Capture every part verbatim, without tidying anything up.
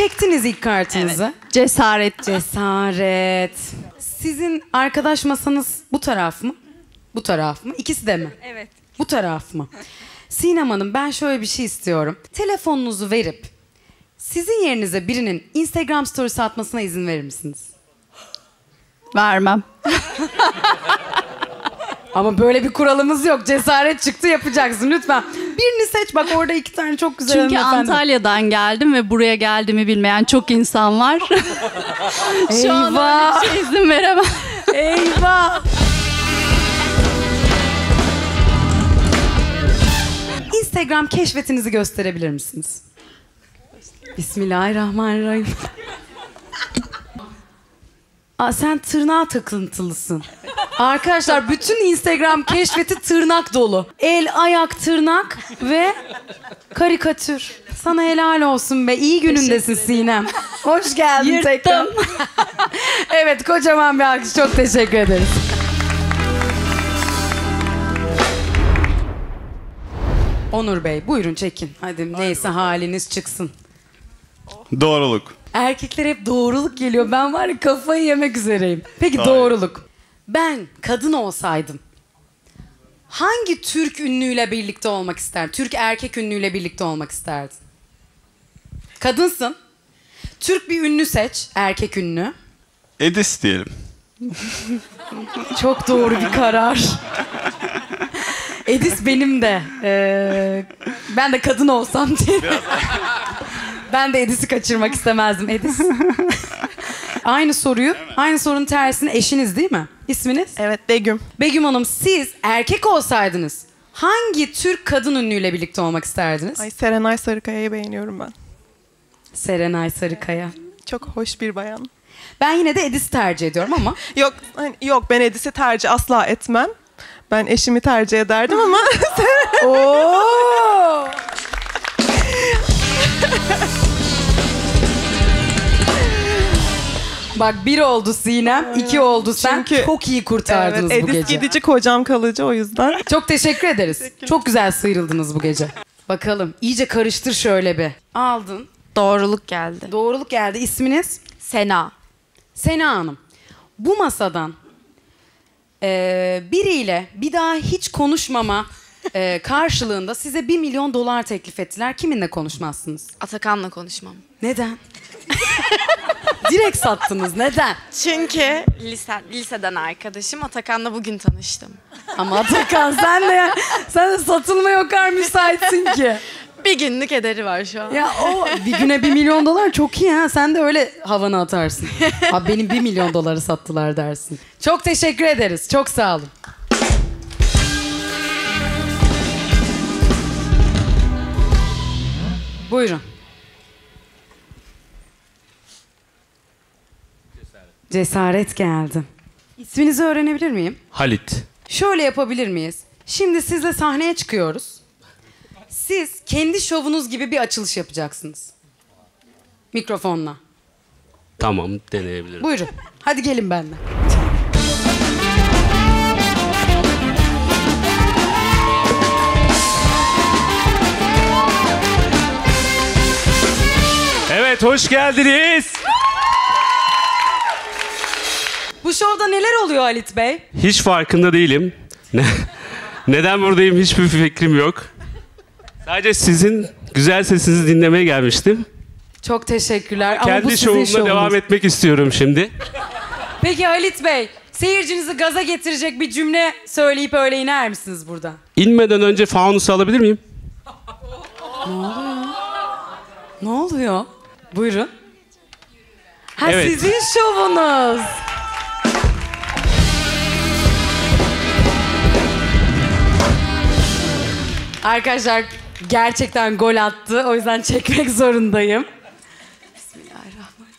Çektiniz ilk kartınızı. Evet. Cesaret. Cesaret. Sizin arkadaş masanız bu taraf mı? Bu taraf mı? İkisi de mi? Evet. Bu taraf mı? Sinem Hanım, ben şöyle bir şey istiyorum. Telefonunuzu verip sizin yerinize birinin Instagram story'si atmasına izin verir misiniz? Vermem. Ama böyle bir kuralımız yok. Cesaret çıktı, yapacaksın lütfen. Birini seç, bak orada iki tane çok güzel Çünkü hanımefendi. Antalya'dan geldim ve buraya geldiğimi bilmeyen çok insan var. Şu an Eyvah. öyle bir şey izin veremem. Eyvah. Instagram keşfetinizi gösterebilir misiniz? Bismillahirrahmanirrahim. Aa, sen tırnağa takıntılısın. Arkadaşlar, bütün Instagram keşfeti tırnak dolu. El, ayak, tırnak ve karikatür. Sana helal olsun be. İyi günündesin Sinem. Hoş geldin Yırttım. tekrar. Evet, kocaman bir alkış. Çok teşekkür ederiz. Onur Bey, buyurun çekin. Hadi neyse haliniz çıksın. Doğruluk. Erkekler hep doğruluk geliyor. Ben var ya kafayı yemek üzereyim. Peki Hayır. doğruluk. Ben kadın olsaydım hangi Türk ünlüyle birlikte olmak isterdin? Türk erkek ünlüyle birlikte olmak isterdin? Kadınsın. Türk bir ünlü seç. Erkek ünlü. Edis diyelim. Çok doğru bir karar. Edis benim de. Ee, ben de kadın olsam diye. Ben de Edis'i kaçırmak istemezdim. Edis. Aynı soruyu, aynı sorunun tersini eşiniz değil mi? İsminiz? Evet, Begüm. Begüm Hanım, siz erkek olsaydınız hangi Türk kadın ünlüyle birlikte olmak isterdiniz? Ay, Serenay Sarıkaya'yı beğeniyorum ben. Serenay Sarıkaya. Çok hoş bir bayan. Ben yine de Edis'i tercih ediyorum ama. Yok, hani, yok ben Edis'i tercih asla etmem. Ben eşimi tercih ederdim ama... Oo! Bak, bir oldu Sinem, iki oldu sen. Çünkü- Çok iyi kurtardınız evet, bu Edis gece. gidici, kocam kalıcı, o yüzden. Çok teşekkür ederiz. Çok güzel sıyrıldınız bu gece. Bakalım, iyice karıştır şöyle bir. Aldın. Doğruluk geldi. Doğruluk geldi. İsminiz? Sena. Sena Hanım. Bu masadan eee, biriyle bir daha hiç konuşmama eee, karşılığında size bir milyon dolar teklif ettiler. Kiminle konuşmazsınız? Atakan'la konuşmam. Neden? Direkt sattınız. Neden? Çünkü lise, liseden arkadaşım. Atakan'la bugün tanıştım. Ama Atakan, sen de sen de satılmaya o kadar müsaitsin ki. Bir günlük ederi var şu an. Ya o bir güne bir milyon dolar çok iyi ha. Sen de öyle havanı atarsın. Abi benim bir milyon doları sattılar dersin. Çok teşekkür ederiz. Çok sağ olun. Buyurun. Cesaret geldi. İsminizi öğrenebilir miyim? Halit. Şöyle yapabilir miyiz? Şimdi sizle sahneye çıkıyoruz. Siz kendi şovunuz gibi bir açılış yapacaksınız. Mikrofonla. Tamam, deneyebilirim. Buyurun. Hadi gelin benimle. Evet, hoş geldiniz. Bu şovda neler oluyor Halit Bey? Hiç farkında değilim. Ne- Neden buradayım hiçbir fikrim yok. Sadece sizin güzel sesinizi dinlemeye gelmiştim. Çok teşekkürler. Ama bu Kendi sizin şovumla şovunuz. devam etmek istiyorum şimdi. Peki Halit Bey, seyircinizi gaza getirecek bir cümle söyleyip öyle iner misiniz burada? İnmeden önce fanusu alabilir miyim? Ne oluyor? Buyurun. Ha, Evet. sizin şovunuz. Arkadaşlar gerçekten gol attı. O yüzden çekmek zorundayım. Bismillahirrahmanirrahim.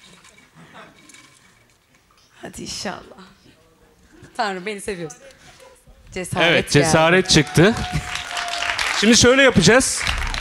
Hadi inşallah. Tanrım beni seviyorsun. Cesaret Evet, geldi. cesaret çıktı. Şimdi şöyle yapacağız.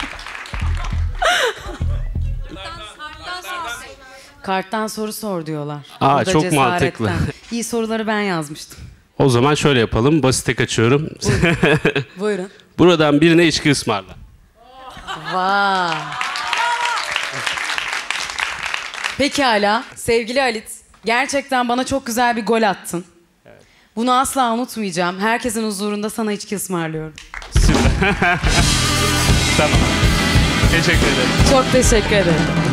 Karttan soru sor diyorlar. Aa, O da çok cesaretten. mantıklı. İyi soruları ben yazmıştım. O zaman şöyle yapalım. Basite kaçıyorum. Buyurun. Buradan birine içki ısmarla. Vay. Pekala. Sevgili Halit, gerçekten bana çok güzel bir gol attın. Bunu asla unutmayacağım. Herkesin huzurunda sana içki ısmarlıyorum. Süper. Tamam. Teşekkür ederim. Çok teşekkür ederim.